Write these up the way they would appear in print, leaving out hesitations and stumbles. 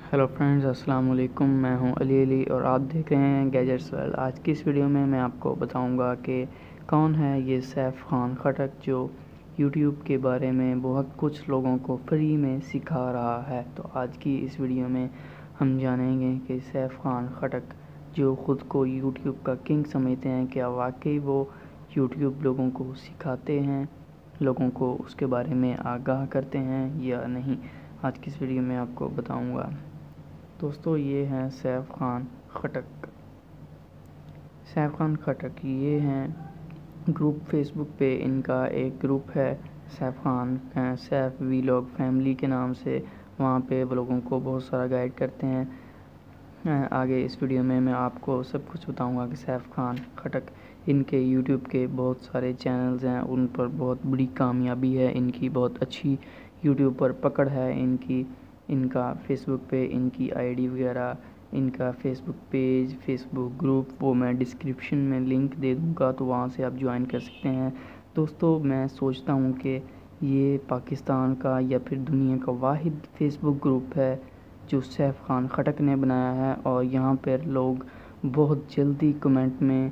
Hello friends, السلام علیکم۔ میں ہوں علی اور آپ دیکھ رہے ہیں گیجٹس ورلڈ۔ آج کی اس ویڈیو میں آپ کو بتاؤں گا کہ کون ہے یہ سیف خان خٹک جو یوٹیوب کے بارے میں بہت کچھ لوگوں کو فری میں سکھا رہا ہے۔ تو آج کی اس ویڈیو میں ہم جانیں گے کہ سیف خان خٹک جو خود کو یوٹیوب کا کنگ سمجھتے ہیں، کیا واقعی وہ یوٹیوب لوگوں کو سکھاتے ہیں، لوگوں کو اس کے بارے میں آگاہ کرتے ہیں یا نہیں۔ آج کی اس ویڈیو میں آپ کو بتاؤں گا۔ دوستو، یہ ہیں سیف خان خٹک۔ سیف خان خٹک یہ ہیں گروپ فیس بک پہ ان کا ایک گروپ ہے، سیف ویلاگ فیملی کے نام سے۔ وہاں پہ وہ لوگوں کو بہت سارا گائیڈ کرتے ہیں۔ آگے اس ویڈیو میں آپ کو سب کچھ بتاؤں گا کہ سیف خان خٹک ان کے یوٹیوب کے بہت سارے چینلز ہیں، ان پر بہت بڑی کامیابی ہے، ان کی بہت اچھی یوٹیوب پر پکڑ ہے ان کا فیس بک پہ ان کی آئی ڈی وغیرہ، ان کا Facebook page, Facebook group, وہ میں ڈسکرپشن میں لنک دے دوں گا، تو وہاں سے آپ جوائن کر سکتے ہیں۔ دوستو، میں سوچتا ہوں کہ یہ پاکستان کا یا پھر دنیا کا واحد فیس بک گروپ ہے جو سیف خان خٹک نے بنایا ہے، اور یہاں پر لوگ بہت جلدی کمنٹ میں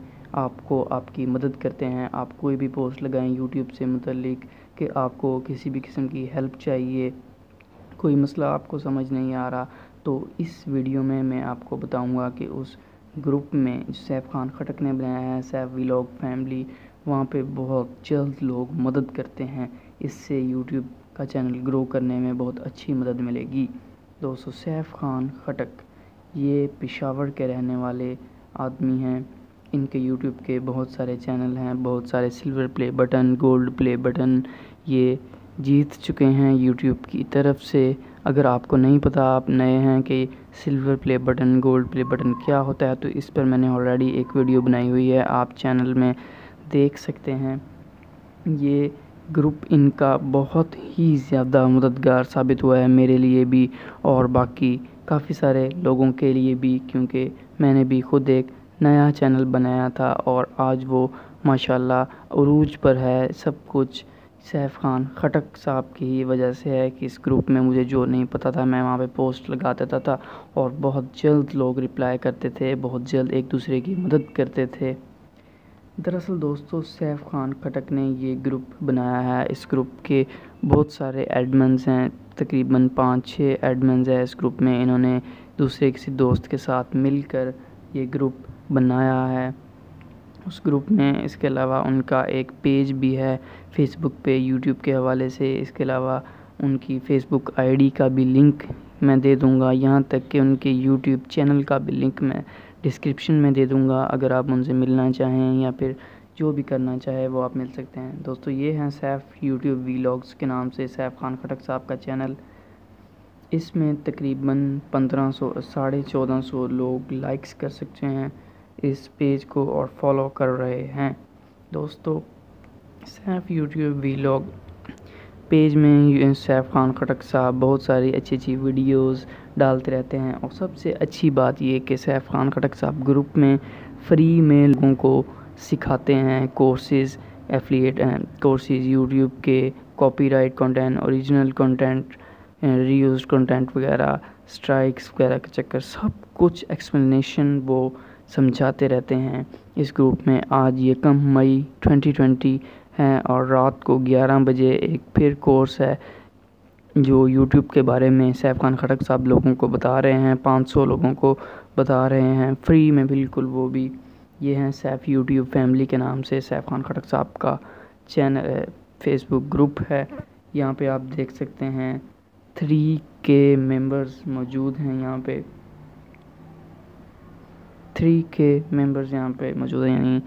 آپ کی مدد کرتے ہیں۔ آپ کوئی بھی پوسٹ لگائیں یوٹیوب سے متعلق کہ آپ کو کسی بھی قسم کی ہیلپ چاہیے، کوئی مسئلہ آپ کو سمجھ نہیں آ رہا، تو اس ویڈیو میں آپ کو بتاؤں گا کہ اس گروپ میں سیف خان خٹک نے بنایا ہے، سیف ویلاگ فیملی، وہاں پہ بہت جلد لوگ مدد کرتے ہیں۔ اس سے یوٹیوب کا چینل گرو کرنے میں بہت اچھی مدد ملے گی۔ دوستو، سیف خان خٹک یہ پشاور کے رہنے والے آدمی ہیں۔ ان کے یوٹیوب کے بہت سارے چینل ہیں، بہت سارے silver play button, gold play button یہ جیت چکے ہیں یوٹیوب کی طرف سے۔ اگر آپ کو نہیں پتا، آپ نئے ہیں کہ silver play button, gold play button کیا ہوتا ہے، تو اس پر میں نے آلریڈی ایک ویڈیو بنائی ہوئی ہے، آپ چینل میں دیکھ سکتے ہیں۔ یہ گروپ ان کا بہت ہی زیادہ مددگار ثابت ہوا ہے، میرے لیے بھی اور باقی کافی سارے لوگوں کے لیے بھی، کیونکہ میں نے بھی خود ایک نیا چینل بنایا تھا اور آج وہ ماشاءاللہ عروج پر ہے۔ سب کچھ سیف خان خٹک صاحب کی ہی وجہ سے ہے کہ اس گروپ میں مجھے جو نہیں پتا تھا میں وہاں پہ پوسٹ لگا دیتا تھا اور بہت جلد لوگ رپلائی کرتے تھے، بہت جلد ایک دوسرے کی مدد کرتے تھے۔ دراصل دوستو، سیف خان خٹک نے یہ گروپ بنایا ہے۔ اس گروپ کے بہت سارے ایڈمنز ہیں، تقریباً 5-6 ایڈمنز ہیں اس گروپ میں۔ انہوں نے دوسرے کسی دوست کے ساتھ مل کر یہ گروپ بنایا ہے۔ اس گروپ میں اس کے علاوہ ان کا ایک پیج بھی ہے فیس بک پہ یوٹیوب کے حوالے سے۔ اس کے علاوہ ان کی فیس بک آئی ڈی کا بھی لنک میں دے دوں گا، یہاں تک کہ ان کے یوٹیوب چینل کا بھی لنک میں ڈسکرپشن میں دے دوں گا۔ اگر آپ ان سے ملنا چاہیں یا پھر جو بھی کرنا چاہے وہ آپ مل سکتے ہیں۔ دوستو، یہ ہیں سیف یوٹیوب ویلاگز کے نام سے سیف خان خٹک صاحب کا چینل۔ اس میں تقریباً 1500 1450 لوگ لائکس کر سکتے ہیں اس پیج کو اور فالو کر رہے ہیں۔ دوستو، سیف یوٹیوب ویلاگ پیج میں سیف خان خٹک صاحب بہت ساری اچھی ویڈیوز ڈالتے رہتے ہیں، اور سب سے اچھی بات یہ کہ سیف خان خٹک صاحب گروپ میں فری میں لوگوں کو سکھاتے ہیں کورسز، ایفیلیٹ کورسز یوٹیوب کے، copyright content, original content, reused content وغیرہ، اسٹرائکس وغیرہ کا چکر، سب کچھ ایکسپلینیشن وہ سمجھاتے رہتے ہیں اس گروپ میں۔ آج یکم مئی 2020 ہے اور رات کو 11 بجے ایک پھر کورس ہے جو یوٹیوب کے بارے میں سیف خان خٹک صاحب لوگوں کو بتا رہے ہیں، 500 لوگوں کو بتا رہے ہیں فری میں بالکل، وہ بھی۔ یہ ہیں سیف یوٹیوب فیملی کے نام سے سیف خان خٹک صاحب کا چینل فیس بک گروپ ہے۔ یہاں پہ آپ دیکھ سکتے ہیں 3K ممبرز موجود ہیں، یہاں پہ 3K ممبرز یہاں پہ موجود ہیں، یعنی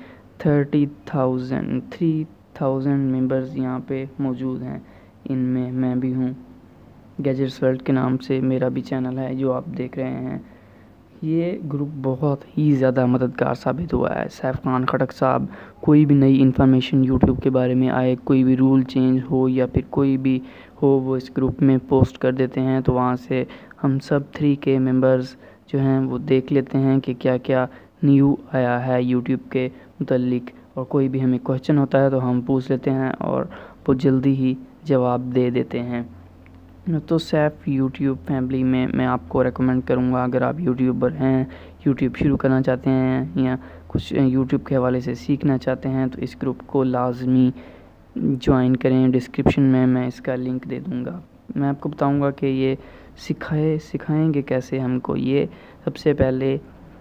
3000 ممبرز یہاں پہ موجود ہیں۔ ان میں بھی ہوں۔ گیجٹس ورلڈ کے نام سے میرا بھی چینل ہے جو آپ دیکھ رہے ہیں۔ یہ گروپ بہت ہی زیادہ مددگار ثابت ہوا ہے۔ سیف خان خٹک صاحب کوئی بھی نئی انفارمیشن یوٹیوب کے بارے میں آئے، کوئی بھی رول چینج ہو یا پھر کوئی بھی ہو، وہ اس گروپ میں پوسٹ کر دیتے ہیں، تو وہاں سے ہم سب 3K ممبرز جو ہیں وہ دیکھ لیتے ہیں کہ کیا کیا نیو آیا ہے یوٹیوب کے متعلق، اور کوئی بھی ہمیں کوسچن ہوتا ہے تو ہم پوچھ لیتے ہیں اور وہ جلدی ہی جواب دے دیتے ہیں۔ تو سیف یوٹیوب فیملی میں میں آپ کو ریکمنڈ کروں گا، اگر آپ یوٹیوبر ہیں، یوٹیوب شروع کرنا چاہتے ہیں یا کچھ یوٹیوب کے حوالے سے سیکھنا چاہتے ہیں تو اس گروپ کو لازمی جوائن کریں۔ ڈسکرپشن میں اس کا لنک دے دوں گا۔ میں آپ کو بتاؤں گا کہ یہ سکھائیں گے کیسے ہم کو۔ یہ سب سے پہلے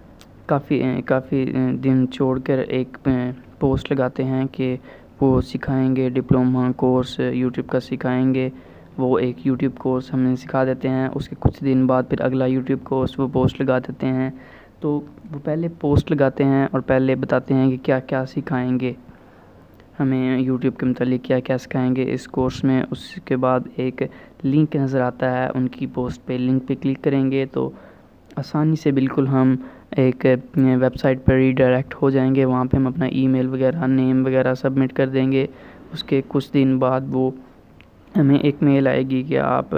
کافی دن چھوڑ کر ایک پوسٹ لگاتے ہیں کہ وہ سکھائیں گے، ڈپلومہ کورس یوٹیوب کا سکھائیں گے۔ وہ ایک یوٹیوب کورس ہمیں سکھا دیتے ہیں، اس کے کچھ دن بعد پھر اگلا یوٹیوب کورس وہ پوسٹ لگا دیتے ہیں۔ تو وہ پہلے پوسٹ لگاتے ہیں اور پہلے بتاتے ہیں کہ کیا کیا سکھائیں گے ہمیں، یوٹیوب کے متعلق کیا کیا سکھائیں گے اس کورس میں۔ اس کے بعد ایک لنک نظر آتا ہے ان کی پوسٹ پہ، لنک پہ کلک کریں گے تو آسانی سے بالکل ہم ایک ویب سائٹ پر ری ڈائریکٹ ہو جائیں گے۔ وہاں پہ ہم اپنا ای میل وغیرہ، نیم وغیرہ سبمٹ کر دیں گے۔ اس کے کچھ دن بعد وہ ہمیں ایک میل آئے گی کہ آپ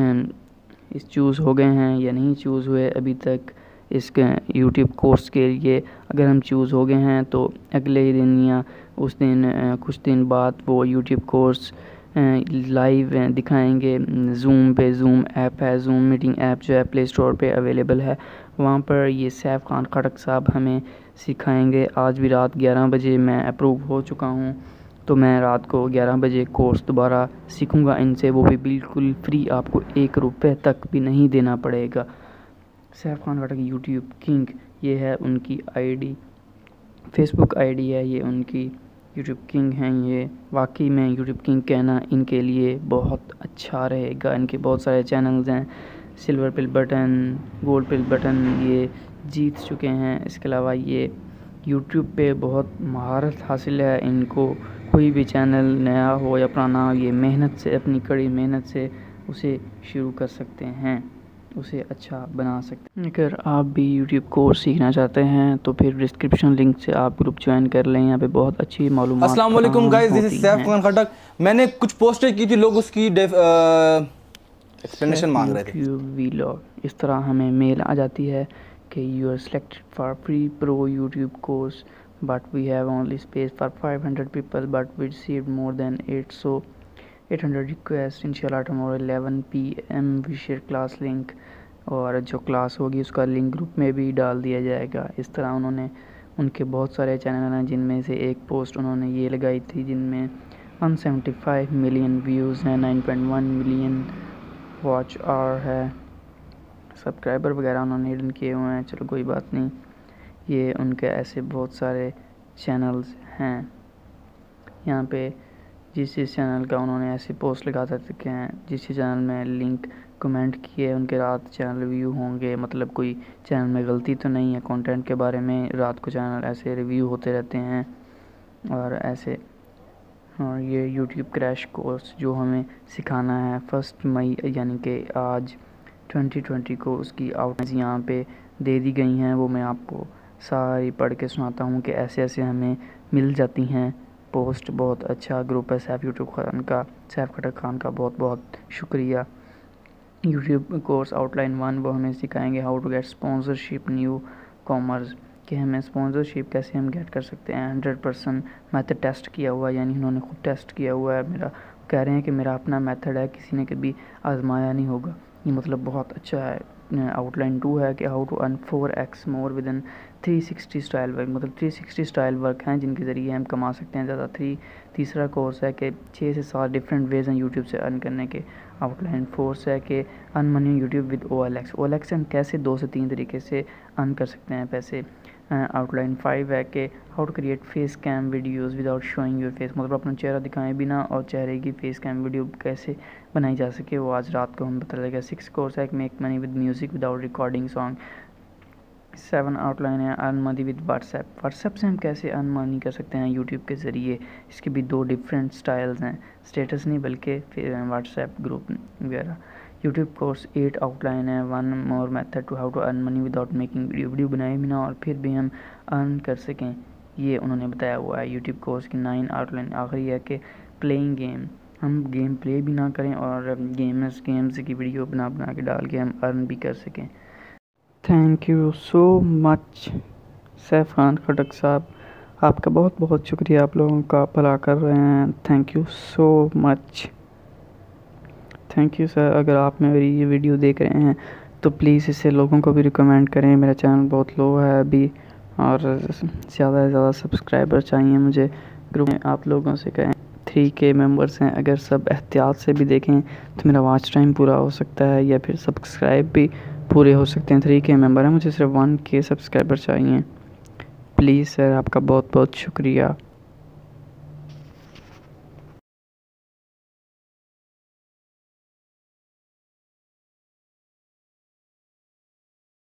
اس چوز ہو گئے ہیں یا نہیں چوز ہوئے ابھی تک اس یوٹیوب کورس کے لیے۔ اگر ہم چوز ہو گئے ہیں تو اگلے ہی دن یا اس دن کچھ دن بعد وہ یوٹیوب کورس لائیو دکھائیں گے زوم پہ۔ زوم ایپ ہے، زوم میٹنگ ایپ جو ہے پلے اسٹور پہ اویلیبل ہے، وہاں پر یہ سیف خان خٹک صاحب ہمیں سکھائیں گے۔ آج بھی رات 11 بجے میں اپروو ہو چکا ہوں، تو میں رات کو 11 بجے کورس دوبارہ سیکھوں گا ان سے، وہ بھی بالکل فری، آپ کو 1 روپے تک بھی نہیں دینا پڑے گا۔ سیف خان خٹک یوٹیوب کنگ، یہ ہے ان کی I D, Facebook I D ہے یہ ان کی، یوٹیوب کنگ ہیں یہ۔ واقعی میں یوٹیوب کنگ کہنا ان کے لیے بہت اچھا رہے گا۔ ان کے بہت سارے چینلز ہیں، silver play button, gold play button یہ جیت چکے ہیں۔ اس کے علاوہ یہ یوٹیوب پہ بہت مہارت حاصل ہے ان کو۔ کوئی بھی چینل نیا ہو یا پرانا ہو، یہ محنت سے، اپنی کڑی محنت سے اسے شروع کر سکتے ہیں، اسے اچھا بنا سکتے ہیں۔ اگر آپ بھی یوٹیوب کورس سیکھنا چاہتے ہیں تو پھر ڈسکرپشن لنک سے آپ گروپ جوائن کر لیں، یہاں پہ بہت اچھی معلومات السلام علیکم guys, this is Saif Khan Khattak. میں نے کچھ پوسٹیں کی تھی، لوگ اس کی ایکسپلینیشن مانگ رہے تھے۔ یوٹیوب ویلاگ، اس طرح ہمیں میل آ جاتی ہے کہ you are selected for free pro YouTube course but we have only space for 500 people, but we received more than 800 requests. inshallah tomorrow 11 PM we share class link، اور جو کلاس ہوگی اس کا link group میں بھی ڈال دیا جائے گا۔ اس طرح انہوں نے، ان کے بہت سارے چینل ہیں جن میں سے ایک پوسٹ انہوں نے یہ لگائی تھی جن میں 175 ملین ویوز ہیں، 9.1 ملین واچ آور ہے، سبسکرائبر وغیرہ انہوں نے ہڈن کیے ہوئے ہیں۔ چلو کوئی بات نہیں، یہ ان کے ایسے بہت سارے چینلز ہیں۔ یہاں پہ جس چینل کا انہوں نے ایسے پوسٹ لگا سکتے ہیں، جس چینل میں لنک کمنٹ کیے ان کے رات چینل ریویو ہوں گے، مطلب کوئی چینل میں غلطی تو نہیں ہے کنٹینٹ کے بارے میں، رات کو چینل ایسے ریویو ہوتے رہتے ہیں اور ایسے۔ اور یہ یوٹیوب کریش کورس جو ہمیں سکھانا ہے 1 مئی یعنی کہ آج 2020 کو، اس کی آؤٹ یہاں پہ دے دی گئی ہیں، وہ میں آپ کو ساری پڑھ کے سناتا ہوں کہ ایسے ایسے ہمیں مل جاتی ہیں پوسٹ۔ بہت اچھا گروپ ہے سیف یوٹیوب خان کا، سیف خٹک خان کا بہت بہت شکریہ۔ یوٹیوب کورس آؤٹ لائن 1 وہ ہمیں سکھائیں گے how to get sponsorship new commerce, کہ ہمیں اسپانسرشپ کیسے ہم گیٹ کر سکتے ہیں۔ 100% میتھڈ ٹیسٹ کیا ہوا ہے، یعنی انہوں نے خود ٹیسٹ کیا ہوا ہے میرا، کہہ رہے ہیں کہ میرا اپنا میتھڈ ہے، کسی نے کبھی آزمایا نہیں ہوگا، یہ مطلب بہت اچھا ہے۔ آؤٹ لائن 2 ہے کہ how to earn 4x more with in 360 style work, مطلب 360 اسٹائل ورک ہیں جن کے ذریعے ہم کما سکتے ہیں زیادہ۔ تیسرا کورس ہے کہ 6 سے 7 ڈفرینٹ ویز ہیں یوٹیوب سے ارن کرنے کے۔ آؤٹ لائن 4 ہے کہ earn money YouTube with OLX، OLX سے ہم کیسے 2 سے 3 طریقے سے ارن کر سکتے ہیں پیسے۔ آؤٹ لائن 5 ہے کہ how to create face cam videos without showing your face, مطلب اپنا چہرہ دکھائیں بنا اور چہرے کی فیس کیم ویڈیو کیسے بنائی جا سکے، وہ آج رات کو ہم بتا لگے گا۔ 6 کورس ہے کہ make money with music without recording song. 7 outline ہے earn money with WhatsApp, WhatsApp سے ہم کیسے ارن منی کر سکتے ہیں یوٹیوب کے ذریعے۔ اس کے بھی 2 ڈفرینٹ سٹائلز ہیں، اسٹیٹس نہیں بلکہ واٹس ایپ گروپ وغیرہ۔ یوٹیوب کورس 8 آؤٹ لائن ہے 1 more method to how to earn money without making video بنائے بنا اور پھر بھی ہم ارن کر سکیں، یہ انہوں نے بتایا ہوا ہے۔ یوٹیوب کورس کی 9 آؤٹ لائن آخری ہے کہ پلینگ گیم، ہم گیم پلے بھی نہ کریں اور گیمز کی ویڈیو بنا کے ڈال کے ہم ارن بھی کر سکیں۔ Thank you so much Saif Khan Khattak صاحب، آپ کا بہت بہت شکریہ، آپ لوگوں کا بھلا کر رہے ہیں، thank you so much. Thank you sir. اگر آپ میری یہ ویڈیو دیکھ رہے ہیں تو پلیز اسے لوگوں کو بھی ریکمینڈ کریں. میرا چینل بہت لو ہے ابھی اور زیادہ سے زیادہ سبسکرائبر چاہیے مجھے. گروپ میں آپ لوگوں سے کہیں 3K ممبرس ہیں، اگر سب احتیاط سے بھی دیکھیں تو میرا واچ ٹائم پورا ہو سکتا ہے یا پھر سبسکرائب بھی پورے ہو سکتے ہیں. 3K ممبر ہیں، مجھے صرف 1K سبسکرائبر چاہیے. پلیز سر، آپ کا بہت بہت شکریہ.